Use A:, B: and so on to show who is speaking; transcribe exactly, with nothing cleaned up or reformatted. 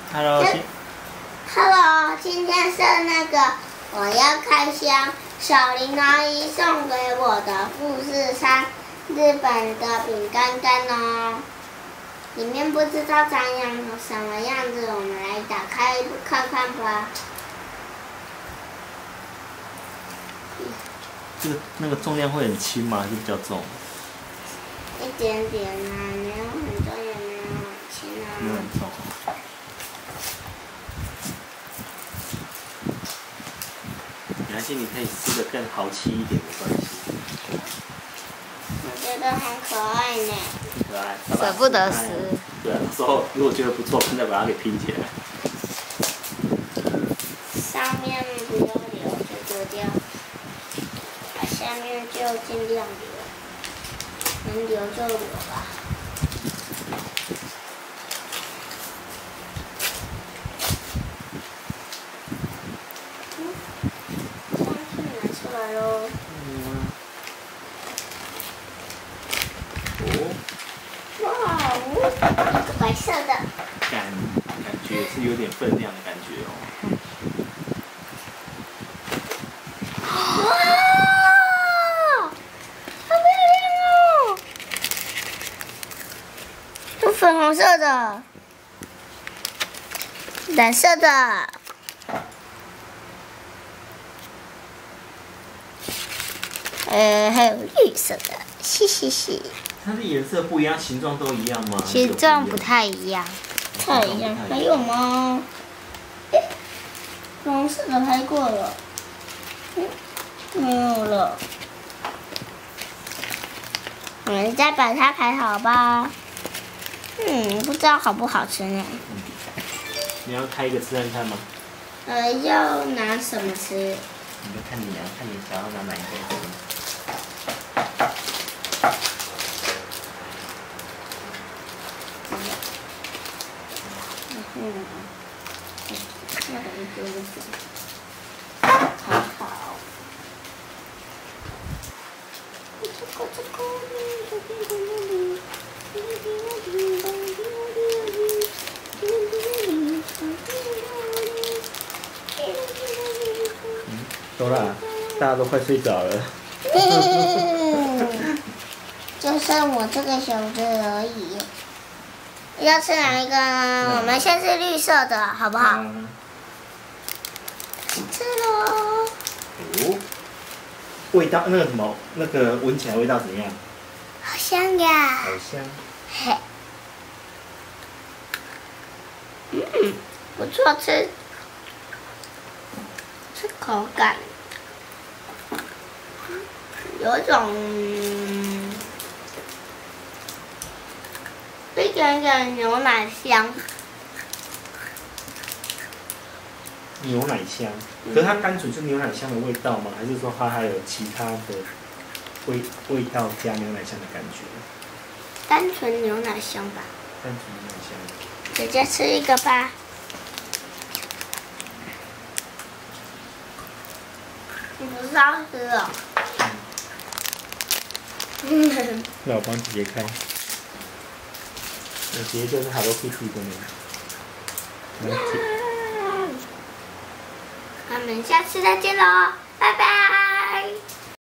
A: Hello，
B: Hello， 今天是那个我要开箱小林阿姨送给我的富士山日本的饼干干哦，里面不知道长样什么样子，我们来打开看看吧。
A: 这个那个重量会很轻吗？还是比较重？
B: 一点点啊，没有很重，也没有很轻啊。
A: 没有很重。没关系，你可以吃的更豪气一点，没关系。
B: 我觉得很可爱呢。
A: 很可爱，
C: 舍不得吃。
A: 对啊，到时候如果觉得不错，再把它给拼起来。
B: 上面不要留就丢掉，把下面就尽量留，能留就留吧。嗯，上去拿出来喽。
A: 嗯。哦。
B: 哇哦，白色的。
A: 感感觉是有点分量的感觉哦。
B: 哇，好漂亮哦！是粉红色的，蓝色的，呃，还有绿色的，嘻嘻嘻。
A: 它的颜色不一样，形状都一样吗？
C: 形状不太一样。
B: 太一样，还有吗？哎，粉红色的拍过了，嗯，没有了。我们再把它排好吧。嗯，不知道好不好吃呢。
A: 嗯，你要开一个吃看看吗？
B: 呃，要拿什么吃？
A: 你就看你啊，看你想要拿哪一个吃。
B: 嗯，那个一丢就行。还好。
A: 嗯，走啦，大家都快睡着了。
B: 就剩我这个小子而已。要吃哪一个呢？我们先吃绿色的，好不好？
A: 嗯、
B: 吃喽。
A: 哦，味道那个什么，那个闻起来味道怎样？
B: 好香呀！
A: 好香。
B: 嘿。嗯，不错吃，吃口感，有种。一点点牛奶香，
A: 牛奶香，可是它单纯是牛奶香的味道吗？还是说它还有其他的味味道加牛奶香的感觉？
B: 单纯牛奶香吧。
A: 单纯牛奶香。
B: 姐姐吃一个吧。你不是要吃哦？
A: 嗯。那我帮姐姐开。我姐姐就是 Hello Kitty 的呢。
B: 我们下次再见喽，拜拜。